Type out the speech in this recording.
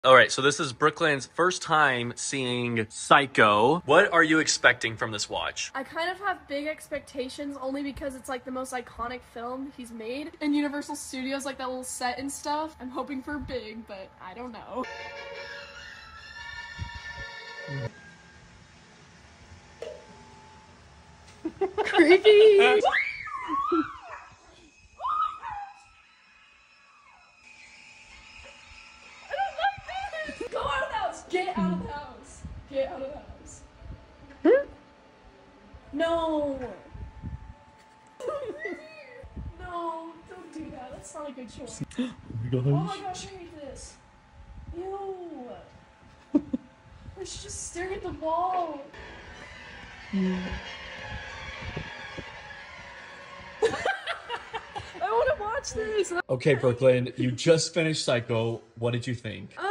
All right, so this is Brooklyn's first time seeing Psycho. What are you expecting from this watch? I kind of have big expectations only because it's like the most iconic film he's made. And Universal Studios, like that little set and stuff. I'm hoping for big, but I don't know. Creepy! Get out of the house! Get out of the house. No! No, don't do that. That's not a good choice. Oh my gosh, I hate this. Ew. I should just stare at the wall. I want to watch this. Okay, Brooklyn, you just finished Psycho. What did you think?